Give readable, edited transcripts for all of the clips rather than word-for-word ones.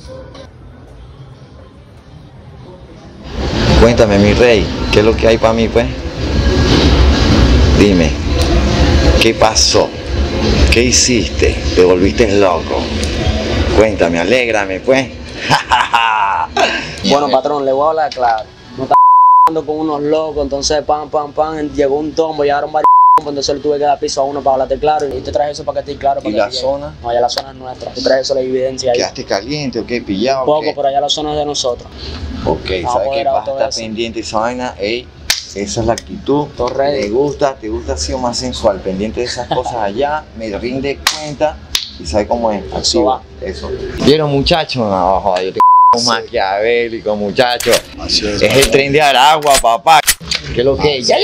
Cuéntame, mi rey, ¿qué es lo que hay para mí, pues? Dime, ¿qué pasó? ¿Qué hiciste? ¿Te volviste loco? Cuéntame, alégrame, pues. Bueno, patrón, le voy a hablar claro. No está con unos locos, entonces llegó un tombo, llegaron varios entonces le tuve que dar piso a uno para hablarte claro y te traje eso para que esté claro. ¿Y la zona? No, ya la zona es nuestra, te traje eso la evidencia ahí. ¿Quedaste caliente o qué? ¿Pillado? Un poco, ¿qué? pero allá la zona es de nosotros. Ok, Vamos ¿sabes a qué? poder Vas a estar eso. pendiente de esa vaina. Ey, esa es la actitud. Correcto. Te gusta así o más sensual, pendiente de esas cosas allá, me rinde cuenta y sabe cómo es. Eso va. Eso. ¿Vieron, muchachos? No, joder, yo te maquiavélico, muchacho. Es el tren de Aragua, papá. ¿Qué es lo que es? ¡Ya!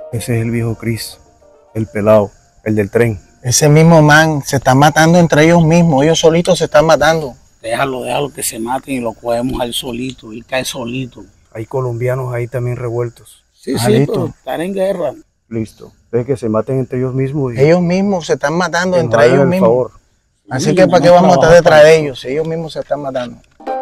Ese es el viejo Chris, el pelado, el del tren. Ese mismo man se está matando entre ellos mismos, ellos solitos se están matando. Déjalo que se maten y lo cogemos al solito, y cae solito. Hay colombianos ahí también revueltos. Sí, listo. pero están en guerra. Listo. Deje que se maten entre ellos mismos. Y Ellos mismos se están matando que nos entre hagan ellos el mismos. favor. Así que ¿para qué vamos a estar detrás de ellos? Si ellos mismos se están matando.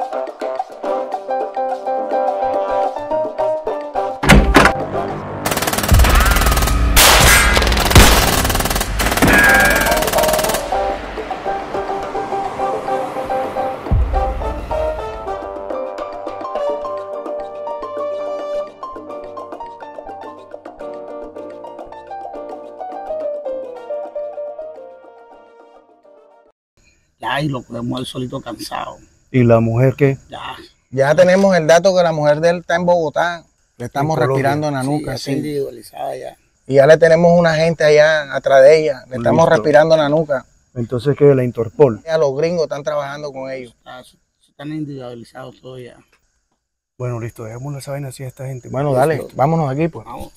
Ya, y lo cogemos al solito cansado. ¿Y la mujer qué? Ya. Ya tenemos el dato que la mujer de él está en Bogotá. Le estamos Colombia. respirando en la Sí, nuca, ya está sí. individualizada ya. Y ya le tenemos una gente allá atrás de ella. Le estamos Listo. respirando en la nuca. Entonces, ¿qué? La Interpol. Ya los gringos están trabajando con ellos. Están individualizados todos ya. Bueno, listo. Dejemos esa vaina así a esta gente. Bueno, dale, vámonos aquí, pues. Vamos.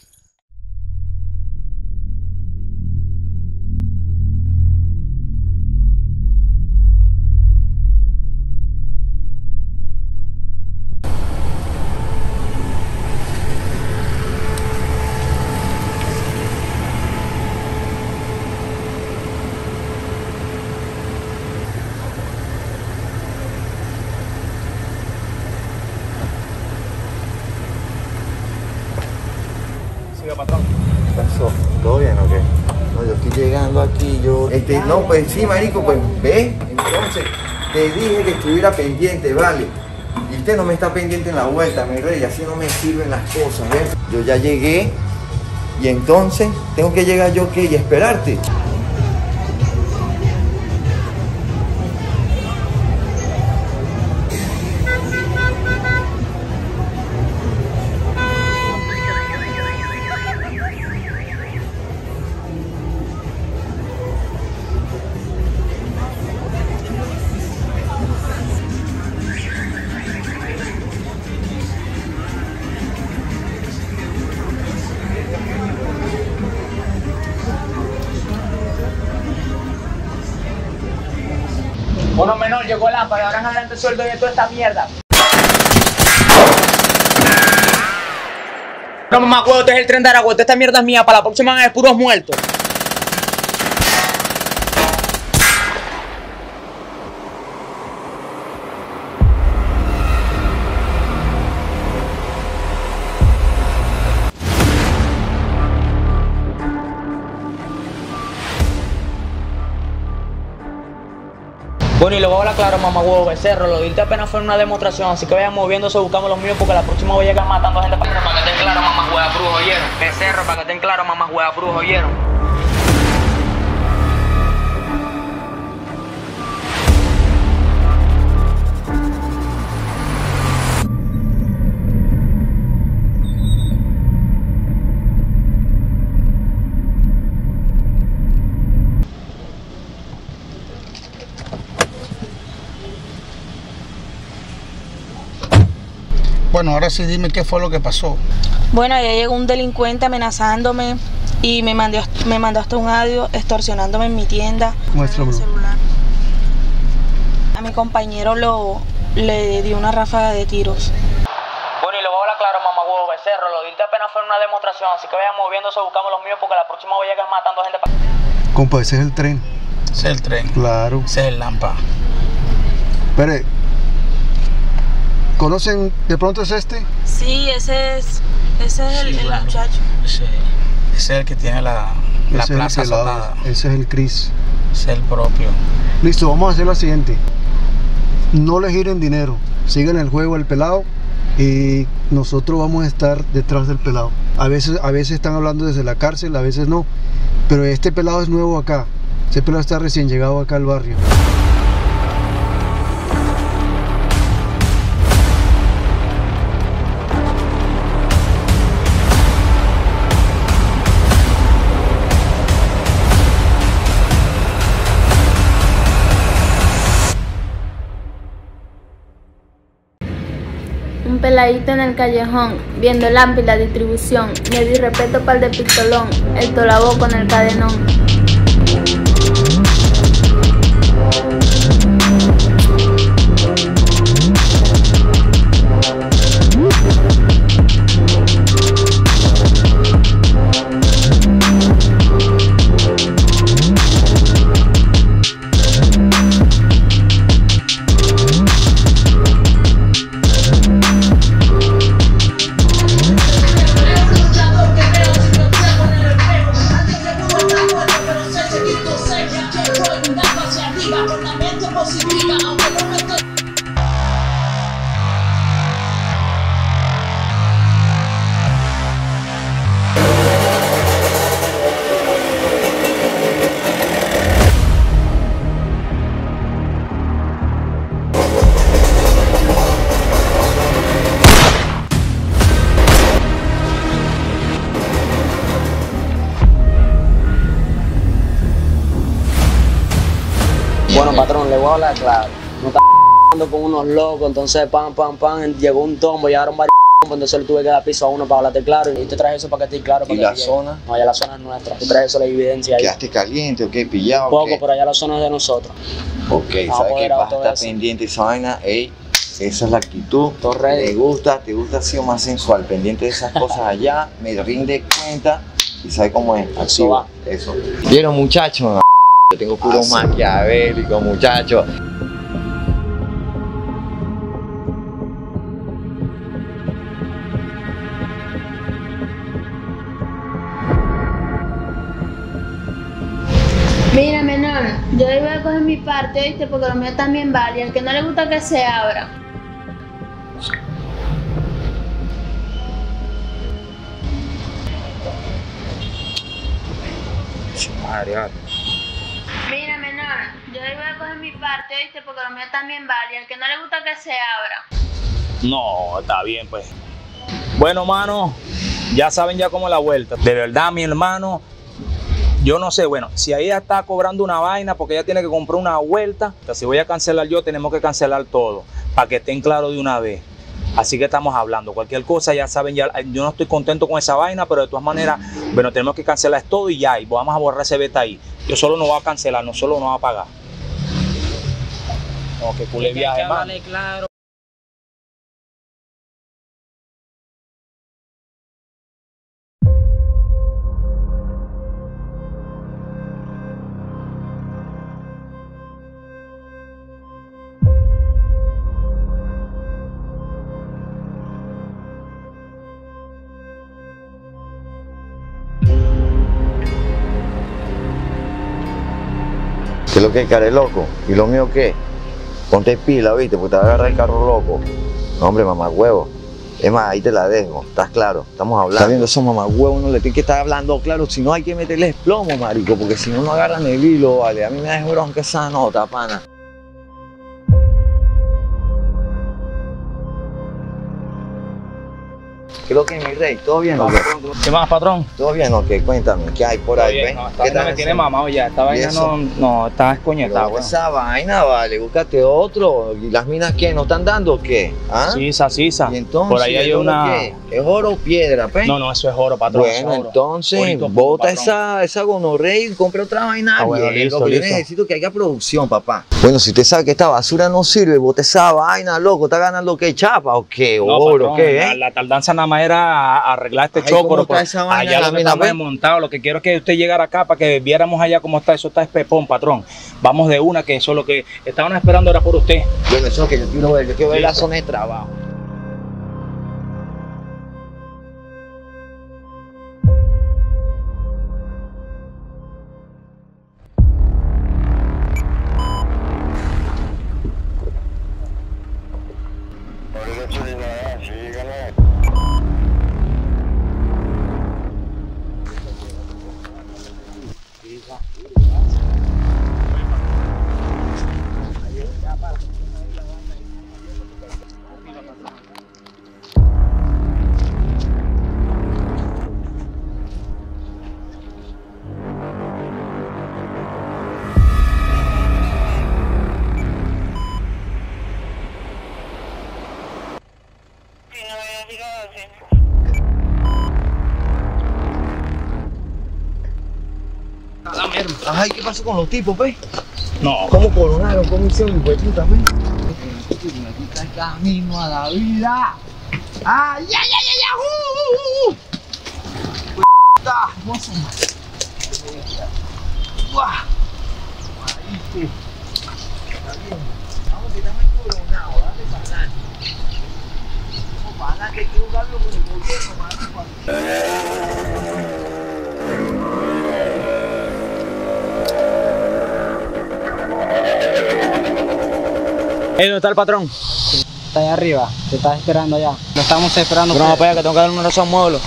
¿Qué pasó? ¿Todo bien o qué? No, yo estoy llegando aquí, no, pues sí, marico, pues ve, entonces te dije que estuviera pendiente, vale. Y usted no me está pendiente en la vuelta, mi rey, así no me sirven las cosas, ¿ves? Yo ya llegué y entonces tengo que llegar yo, ¿qué? Y esperarte. Bueno, menor, llegó el lámpara, ahora en adelante sueldo de toda esta mierda. No, mamá, huevo, este es el tren de Aragua, esta mierda es mía, para la próxima vez puros muertos. Bueno, y luego habla claro, mamá huevo, becerro, lo de irte apenas fue una demostración, así que vayan moviéndose, buscamos los míos, porque la próxima voy a llegar matando gente para que estén claros, mamá hueva, brujo, ¿oyeron? Becerro, para que estén claros, mamá hueva, brujo, ¿oyeron? Bueno, ahora sí dime qué fue lo que pasó. Bueno, ya llegó un delincuente amenazándome y me mandó hasta un audio extorsionándome en mi tienda. Muéstramelo. En el celular. A mi compañero le dio una ráfaga de tiros. Bueno, y luego habla claro, mamá huevo, becerro, lo de irte apenas fue una demostración, así que vayan moviéndose, buscamos los míos, porque la próxima voy a llegar matando gente para... Compa, ese es el tren. Ese es el tren. Claro. Ese es el lámpara. Espere. ¿Conocen de pronto es este? Sí, ese es el claro. muchacho. Ese es el que tiene la Ese es el plaza pelado, azotada. ese es el Chris. Ese es el propio. Listo, vamos a hacer lo siguiente. No le giren dinero. Sigan el juego del pelado y nosotros vamos a estar detrás del pelado. A veces están hablando desde la cárcel, a veces no. Pero este pelado es nuevo acá. Este pelado está recién llegado acá al barrio. Un peladito en el callejón, viendo el AMPI y la distribución. Me di respeto para el de pistolón, el tolabo con el cadenón. Bueno, patrón, le voy a hablar claro. No está con unos locos, entonces pam, llegó un tombo, llegaron varios tombos, entonces le tuve que dar piso a uno para hablarte claro. Y te traje eso para que esté claro. ¿Y la zona? No, allá la zona es nuestra. Tú traes eso, la evidencia ahí. ¿Quedaste caliente o qué? ¿Pillado? Un poco, ¿qué? pero allá la zona es de nosotros. Ok, ¿sabes qué? Vas a estar pendiente de esa vaina. Ey, esa es la actitud. Te gusta así o más sensual. Pendiente de esas cosas allá, me rinde cuenta y sabe cómo es. Activo. Eso. ¿Vieron, muchachos? Yo tengo puro maquiavélico, muchachos. Mira, menor, yo voy a coger mi parte, ¿oíste? Porque lo mío también vale. Al que no le gusta que se abra. Mira, menor, yo voy a coger mi parte, ¿oíste? Porque lo mío también vale. Al que no le gusta que se abra. No, está bien, pues. Bueno, mano, ya saben ya cómo es la vuelta. De verdad, mi hermano, yo no sé, bueno, si ella está cobrando una vaina porque ella tiene que comprar una vuelta, que si voy a cancelar yo, tenemos que cancelar todo, para que estén claros de una vez. Así que estamos hablando, cualquier cosa ya saben, ya, yo no estoy contento con esa vaina, pero de todas maneras, bueno, tenemos que cancelar todo y ya, y vamos a borrar ese beta ahí. Yo solo no voy a cancelar, no solo no voy a pagar. No, que culé viaje, man. Claro. ¿Qué es lo que es, care loco? ¿Y lo mío qué? Ponte pila, ¿viste? Porque te va a agarrar el carro loco. No, hombre, mamagüevo. Es más, ahí te la dejo, ¿estás claro? Estamos hablando. Está viendo esos mamagüevos, no le tiene que estar hablando claro, si no hay que meterle plomo, marico, porque si no, no agarran el hilo, vale. A mí me da bronca esa nota, pana. ¿Qué es lo que es, mi rey? ¿Todo bien o qué? ¿Qué más, patrón? ¿Todo bien o qué? Cuéntame, ¿qué hay por ahí, ven? No, esta vaina me tiene mamado ya, esta vaina no está escoñetada, bueno. Esa vaina, vale, búscate otro. ¿Y las minas qué? ¿No están dando o qué? ¿Ah? Sisa. ¿Y entonces? Por ahí hay una... ¿Qué? ¿Es oro o piedra, pe? No, eso es oro, patrón. Bueno, entonces, bota esa gonorrea y compra otra vaina. Bueno, listo, lo que yo necesito que haya producción, papá. Bueno, si usted sabe que esta basura no sirve, bota esa vaina, loco. ¿Está ganando qué? ¿Chapa o qué? ¿Oro o qué? La tardanza nada más era arreglar este chocoro. Allá lo que estamos desmontados. Lo que quiero es que usted llegara acá para que viéramos allá cómo está. Eso está espepón, patrón. Vamos de una, que eso es lo que estaban esperando era por usted. Bueno, eso es que yo quiero ver la zona de trabajo. cayeron. Ajá, ¿y qué pasó con los tipos, pues? No. ¿Cómo coronaron? ¿Cómo hicieron, pues, puta, pues? Aquí está el camino a la vida. ¡Ay, ay, ay, ay! ¡Puta! ¡Hermoso! ¡Guau! Ahí sí. Está bien. Vamos que estamos coronados. Dale para adelante. Vamos para adelante. Hay que jugarlo con el gobierno, ¿Dónde está el patrón? Está allá arriba, te estás esperando allá. Lo estamos esperando. No, para allá que tengo que darle una razón módulo.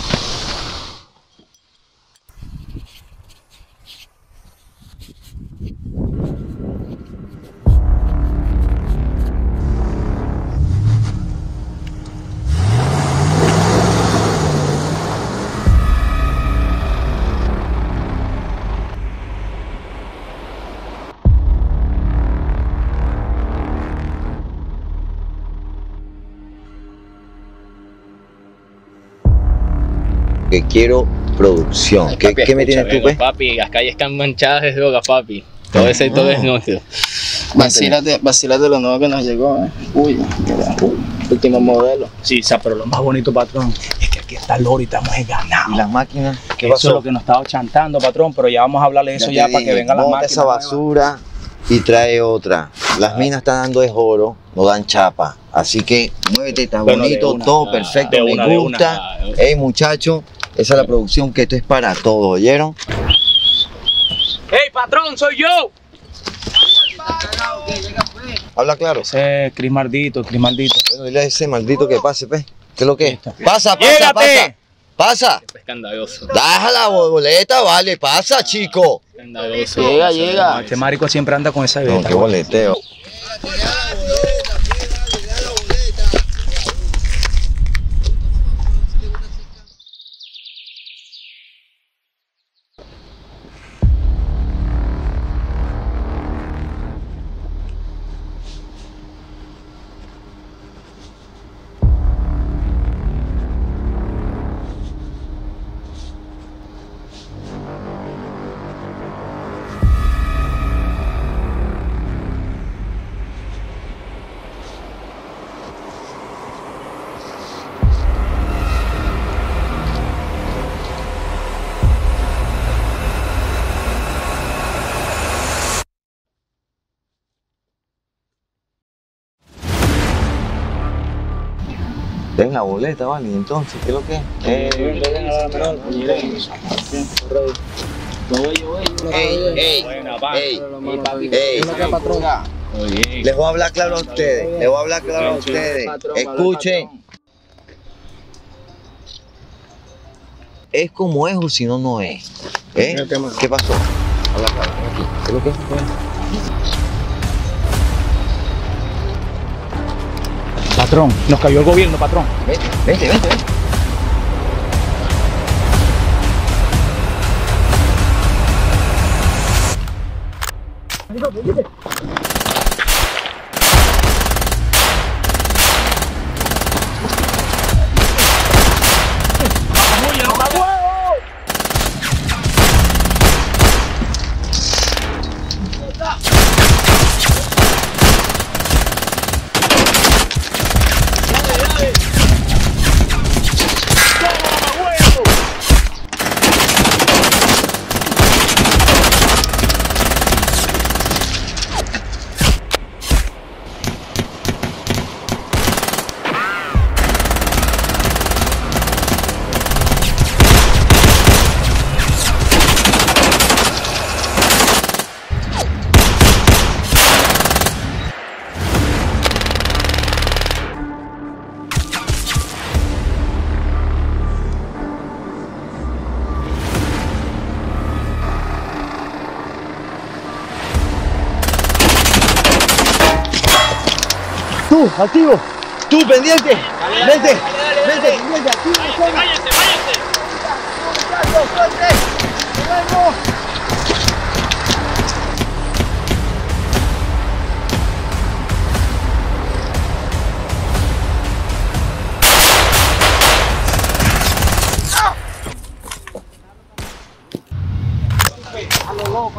Que quiero producción. ¿Qué me tienes tú, pues? Papi, las calles están manchadas de droga, papi. Todo ese todo es nuestro. Vacílate lo nuevo que nos llegó, Uy, mira, último modelo. Sí, pero lo más bonito, patrón, es que aquí está el oro y estamos ganados. ¿Y las máquinas? ¿Qué Eso pasó? es lo que nos estaba chantando, patrón, pero ya vamos a hablarle de eso ya para que vengan las bota máquinas. esa basura y trae otra. Las minas están dando es oro, no dan chapa. Así que muévete, está Bueno, bonito, de una, todo perfecto, de me una, de gusta. una. Ey, muchachos, esa es la producción, que esto es para todos, ¿oyeron? ¡Ey, patrón, soy yo! Habla claro. Ese es Cris Maldito, Cris Maldito. Bueno, dile a ese maldito que pase, pues. ¿Qué es lo que es? Pasa, ¡Llégate! pasa. Es escandaloso. Deja la boleta, vale, pasa, chico. Escandaloso. Llega. Este marico siempre anda con esa No, beta. qué boleteo. Den la boleta, vale, y entonces, ¿qué es lo que es? Les voy a hablar claro a ustedes, Escuchen. Es como es o si no, no es. ¿Qué pasó? Habla claro, aquí. ¿Qué es lo que es? Patrón, nos cayó el gobierno, patrón. Vente. Tú, activo. Tú, pendiente. Vente, pendiente, activo. ¡Váyanse!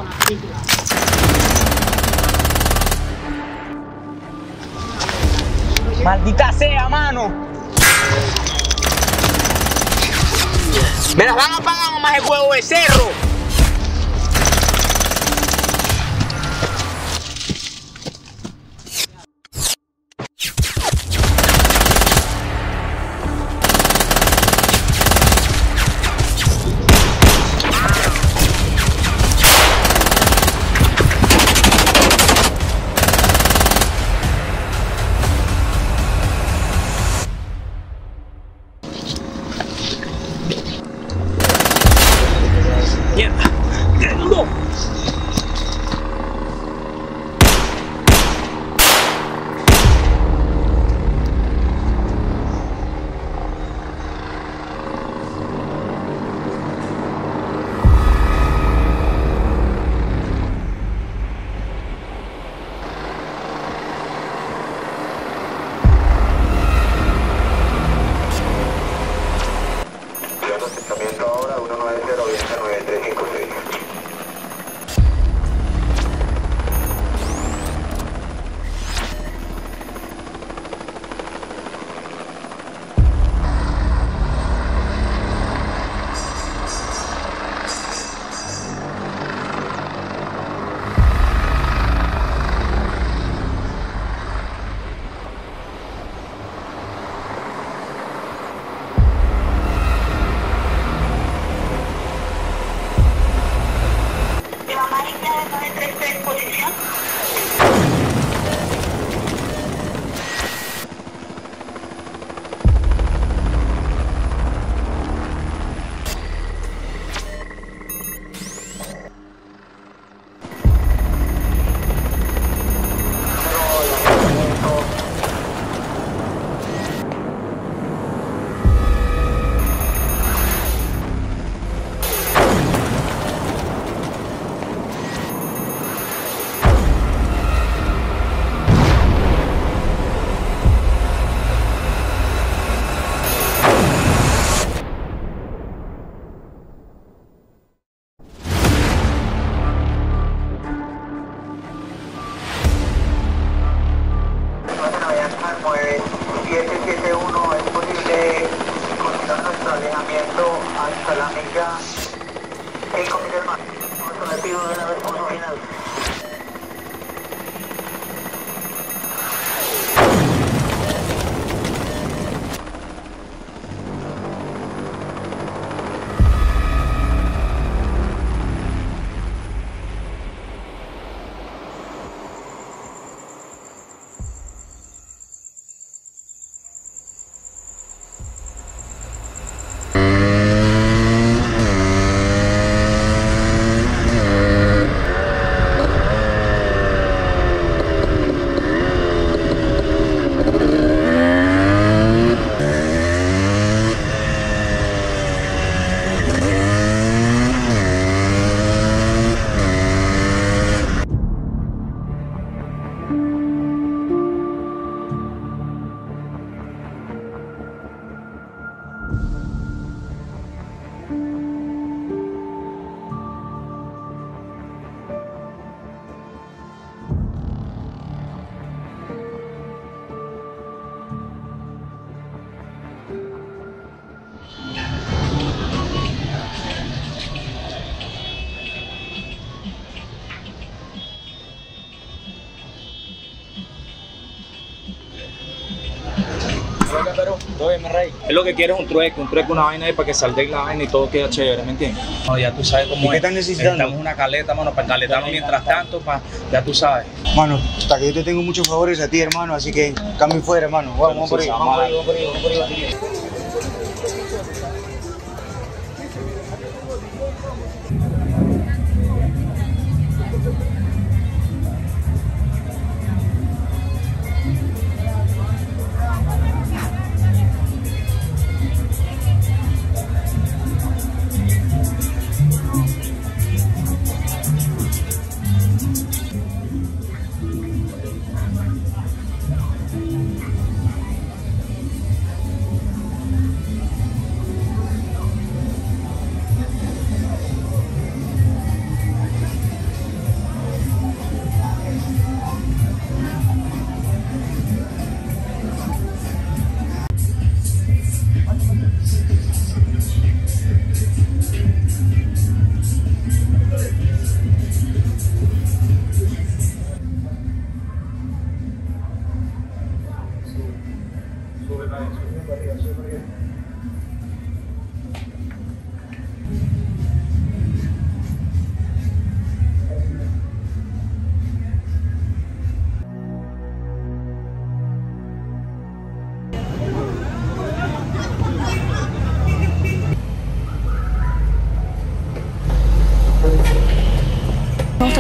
Maldita sea, mano. Me las van a pagar, mamá, el huevo de cerro. Ahora 190-9356. Pero, oye, mi rey, es lo que quiero es un trueque, una vaina ahí para que saldéis la vaina y todo queda chévere, ¿me entiendes? No, ya tú sabes cómo ¿Y qué es. están necesitando? Necesitamos una caleta, mano, para caletarnos mientras tanto, ya tú sabes. Mano, hasta que yo te tengo muchos favores a ti, hermano, así que cambio fuera, hermano. Vamos por ahí, vamos por ahí.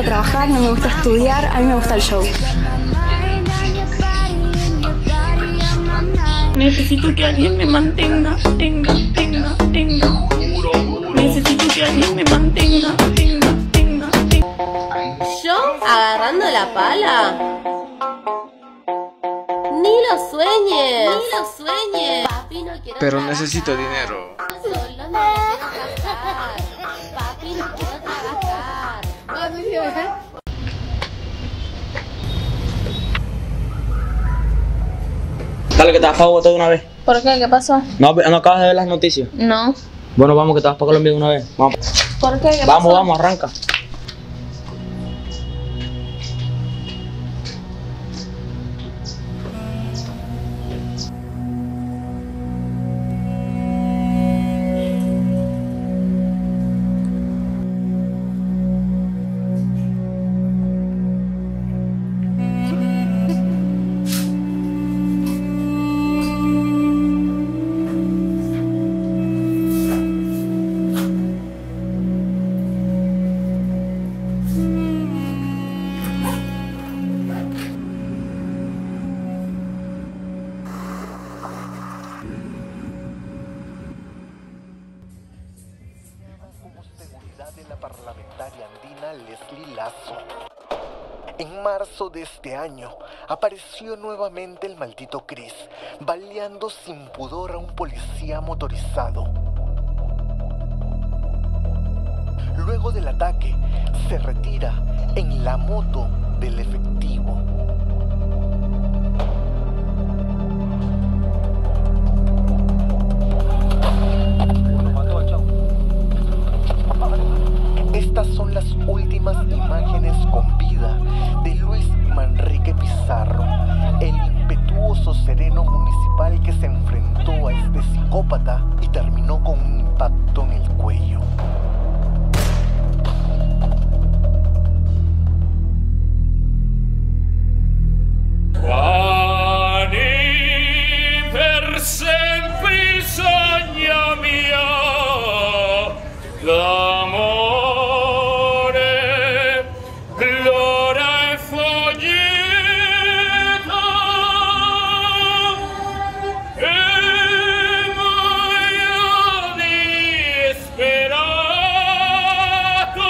trabajar, no me gusta estudiar, a mí me gusta el show. Necesito que alguien me mantenga, tenga. Necesito que alguien me mantenga, tenga. ¿Yo agarrando la pala? Ni lo sueñes. Papi, no quiero Pero trabajar. necesito dinero. Solo no quiero trabajar. Papi, no quiero trabajar. Dale, que te vas para Bogotá de una vez. ¿Por qué? ¿Qué pasó? No acabas de ver las noticias. No. Bueno, vamos, que te vas para Colombia de una vez. Vamos. ¿Por qué? ¿Qué pasó? Vamos, arranca. De la parlamentaria andina Leslie Lazo. En marzo de este año apareció nuevamente el maldito Chris, baleando sin pudor a un policía motorizado. Luego del ataque, se retira en la moto del efectivo. Estas son las últimas imágenes con vida de Luis Manrique Pizarro, el impetuoso sereno municipal que se enfrentó a este psicópata y terminó con un impacto en el cuello. Per sempre sogna mia, l'amore, l'ora è fuggita, e muoio disperato,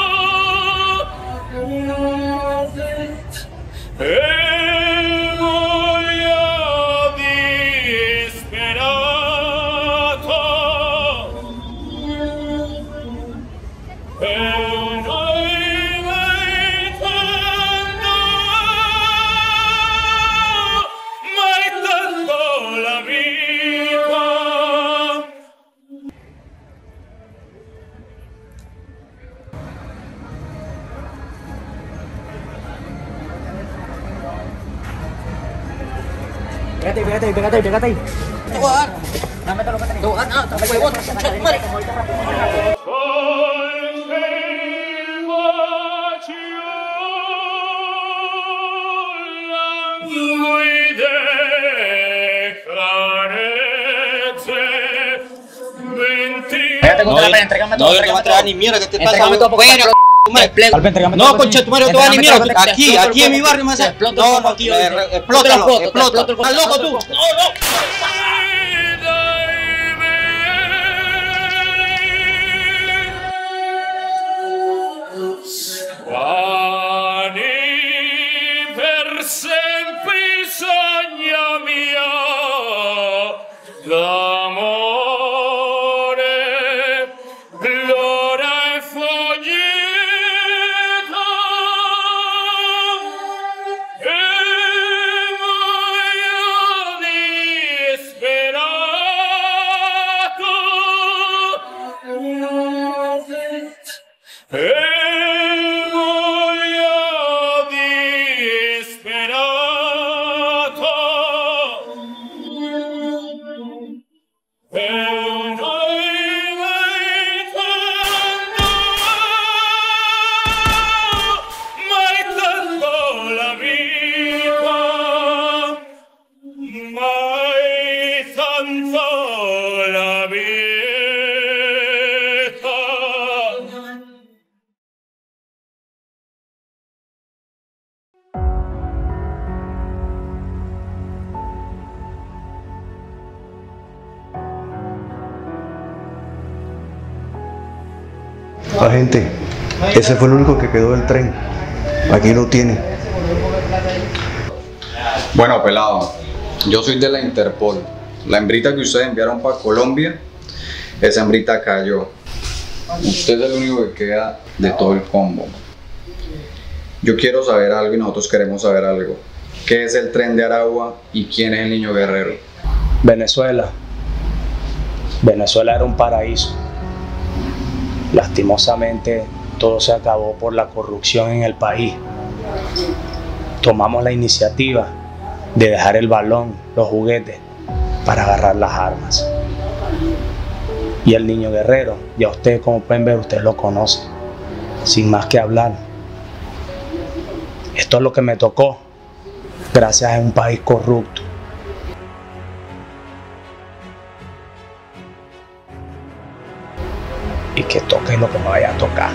Pégate ahí. Te voy a dar. Dame lo que tenés. Te voy a dar nada. Te voy a botar, concha de tu madre. Pégate contra la pared, entrégame todo. No, yo no te voy a entregar ni mierda. ¿Qué te pasa? Entrégame todo porque No, concha, tu madre, no te voy a dar ni mierda. Aquí en mi barrio me hace. No, explótalo. ¿Estás loco tú? Per sempre sogna mia, l'amore, l'ora è fuggita, e muoio disperato. Agente, ese fue el único que quedó del tren. Aquí lo tiene. Bueno, pelado, yo soy de la Interpol. La hembrita que ustedes enviaron para Colombia, esa hembrita cayó. Usted es el único que queda de todo el combo. Yo quiero saber algo y nosotros queremos saber algo. ¿Qué es el tren de Aragua y quién es el niño guerrero? Venezuela. Venezuela era un paraíso. Lastimosamente, todo se acabó por la corrupción en el país. Tomamos la iniciativa de dejar el balón, los juguetes, para agarrar las armas. Y el niño guerrero, ya ustedes como pueden ver, ustedes lo conocen, sin más que hablar. Esto es lo que me tocó, gracias a un país corrupto. Y que toque lo que me vaya a tocar.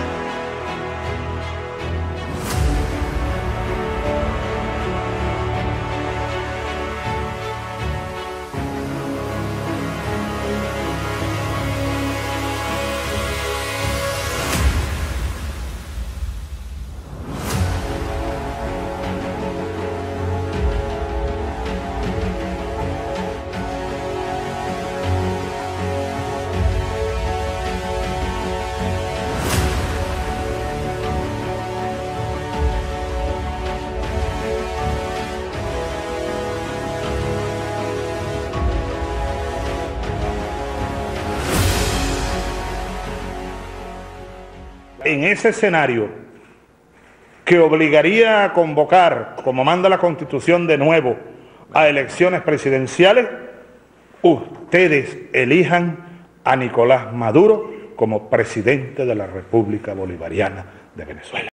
En ese escenario que obligaría a convocar, como manda la Constitución de nuevo, a elecciones presidenciales, ustedes elijan a Nicolás Maduro como presidente de la República Bolivariana de Venezuela.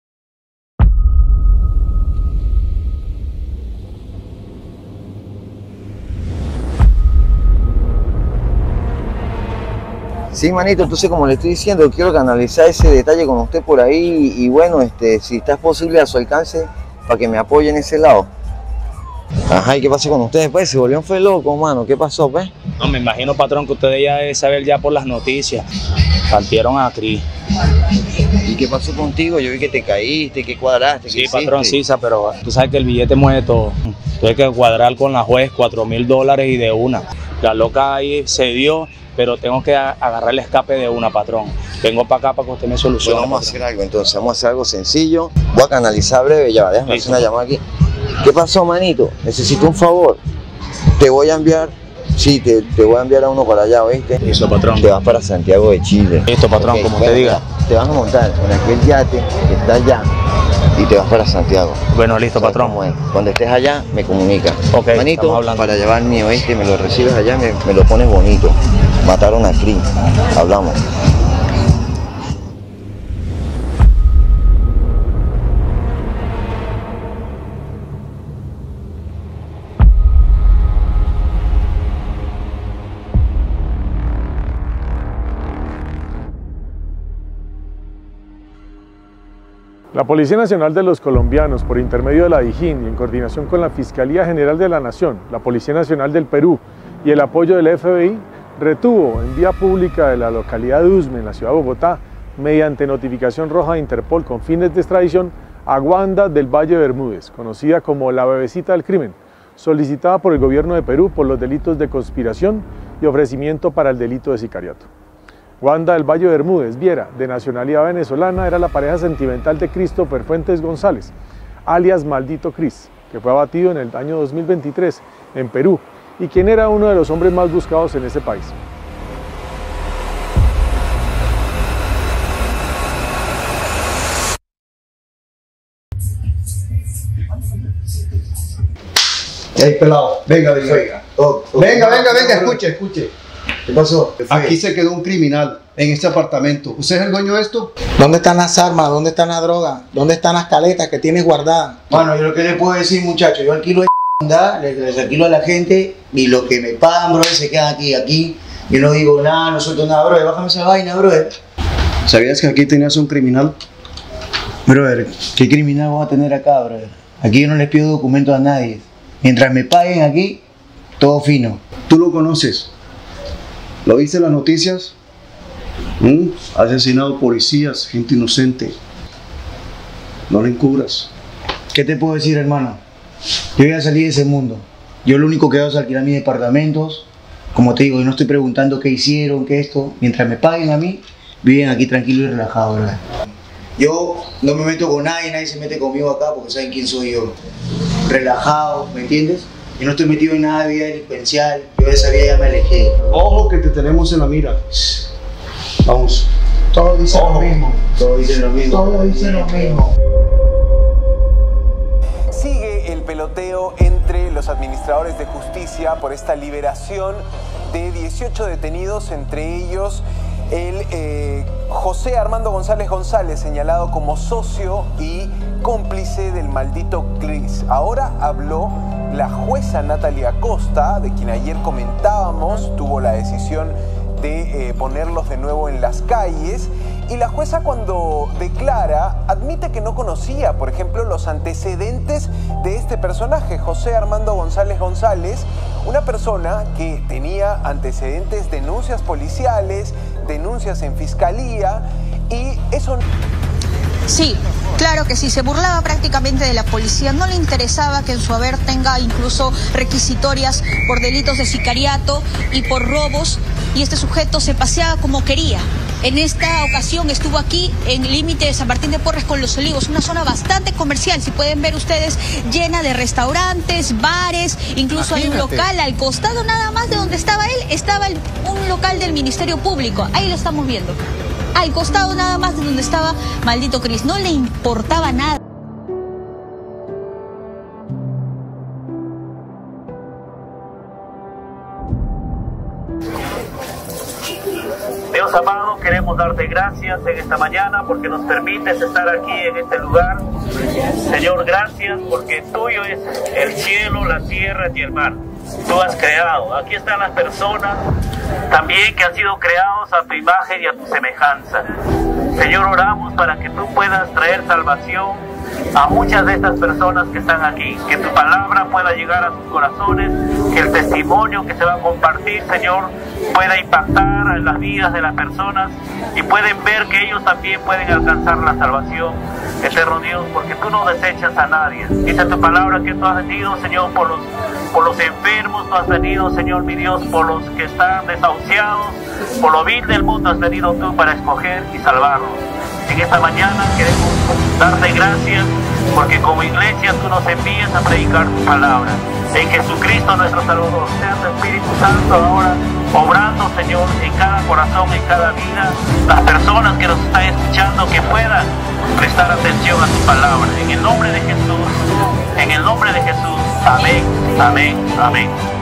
Sí, manito, entonces como le estoy diciendo, quiero canalizar ese detalle con usted por ahí y bueno, si está posible a su alcance, para que me apoye en ese lado. Ajá, ¿y qué pasó con ustedes? Pues se volvió fue loco, mano, ¿qué pasó, pues? No, me imagino, patrón, que ustedes ya deben saber ya por las noticias. Partieron a Cris. ¿Y qué pasó contigo? Yo vi que te caíste, que cuadraste, sí, patrón, Sisa, pero tú sabes que el billete mueve todo. Tuve que cuadrar con la juez $4.000 y de una. La loca ahí se dio, pero tengo que agarrar el escape de una, patrón. Vengo para acá para que usted me solucione. Bueno, vamos a hacer algo, entonces vamos a hacer algo sencillo. Voy a canalizar breve, ya, déjame hacer una llamada aquí. ¿Qué pasó, manito? Necesito un favor. Te voy a enviar, sí, te voy a enviar a uno para allá, ¿oíste? Listo, patrón. Te vas para Santiago de Chile. Listo, patrón, como bueno, te diga. Te vas a montar en aquel yate que está allá y te vas para Santiago. Bueno, listo, patrón. Cuando estés allá, me comunicas. Ok, manito, para llevar el mío, ¿oíste? Me lo recibes allá, me lo pones bonito. Mataron a Cris. Hablamos. La Policía Nacional de los Colombianos, por intermedio de la DIJÍN y en coordinación con la Fiscalía General de la Nación, la Policía Nacional del Perú y el apoyo del FBI, retuvo en vía pública de la localidad de Usme, en la ciudad de Bogotá, mediante notificación roja de Interpol con fines de extradición, a Wanda del Valle Bermúdez, conocida como la bebecita del crimen, solicitada por el gobierno de Perú por los delitos de conspiración y ofrecimiento para el delito de sicariato. Wanda del Valle Bermúdez Viera, de nacionalidad venezolana, era la pareja sentimental de Christopher Fuentes González, alias Maldito Cris, que fue abatido en el año 2023 en Perú y quien era uno de los hombres más buscados en ese país. Ey, pelado, venga. Venga, escuche. ¿Qué pasó? Aquí se quedó un criminal en este apartamento. ¿Usted es el dueño de esto? ¿Dónde están las armas? ¿Dónde están las drogas? ¿Dónde están las caletas que tienes guardadas? Bueno, yo lo que le puedo decir, muchachos, yo alquilo les alquilo a la gente y lo que me pagan, bro, se quedan aquí. Yo no digo nada, no suelto nada, bro, bájame esa vaina, bro. ¿Sabías que aquí tenías un criminal? Brother, ¿qué criminal vamos a tener acá, brother? Aquí yo no les pido documentos a nadie. Mientras me paguen aquí, todo fino. ¿Tú lo conoces? ¿Lo viste en las noticias? Ha asesinado policías, gente inocente. No le encubras. ¿Qué te puedo decir, hermano? Yo ya salí de ese mundo. Yo lo único que hago es alquilar mis departamentos. Como te digo, yo no estoy preguntando qué hicieron, qué esto. Mientras me paguen a mí, viven aquí tranquilo y relajado, ¿verdad? Yo no me meto con nadie, nadie se mete conmigo acá porque saben quién soy yo. Relajado, ¿me entiendes? Yo no estoy metido en nada de vida delincuencial. Yo de esa vida ya me alejé. Ojo que te tenemos en la mira. Vamos. Todos dicen lo mismo. Todos dicen lo mismo. Todos dicen lo mismo. Sigue el peloteo entre los administradores de justicia por esta liberación de 18 detenidos, entre ellos el José Armando González González, señalado como socio y cómplice del maldito Cris. Ahora habló la jueza Natalia Acosta, de quien ayer comentábamos, tuvo la decisión de ponerlos de nuevo en las calles. Y la jueza, cuando declara, admite que no conocía, por ejemplo, los antecedentes de este personaje, José Armando González González, una persona que tenía antecedentes, denuncias policiales, denuncias en fiscalía, y eso... Sí, claro que sí, se burlaba prácticamente de la policía, no le interesaba que en su haber tenga incluso requisitorias por delitos de sicariato y por robos, y este sujeto se paseaba como quería. En esta ocasión estuvo aquí en el límite de San Martín de Porres con Los Olivos, una zona bastante comercial, si pueden ver ustedes, llena de restaurantes, bares, incluso hay un local al costado nada más de donde estaba él, estaba un local del Ministerio Público, ahí lo estamos viendo. Al costado nada más de donde estaba maldito Cris, no le importaba nada. Dios amado, queremos darte gracias en esta mañana porque nos permites estar aquí en este lugar. Señor, gracias porque tuyo es el cielo, la tierra y el mar. Tú has creado. Aquí están las personas también que han sido creados a tu imagen y a tu semejanza. Señor, oramos para que tú puedas traer salvación a muchas de estas personas que están aquí, que tu palabra pueda llegar a sus corazones, que el testimonio que se va a compartir, Señor, pueda impactar en las vidas de las personas y pueden ver que ellos también pueden alcanzar la salvación. Eterno Dios, porque tú no desechas a nadie. Dice tu palabra que tú has venido, Señor, por los enfermos, tú has venido, Señor, mi Dios, por los que están desahuciados, por lo vil del mundo has venido tú para escoger y salvarlos. En esta mañana queremos darte gracias porque como iglesia tú nos envías a predicar tu palabra. En Jesucristo nuestro Salvador, sea tu Espíritu Santo ahora obrando, Señor, en cada corazón, en cada vida, las personas que nos están escuchando que puedan prestar atención a tu palabra. En el nombre de Jesús, amén, amén, amén.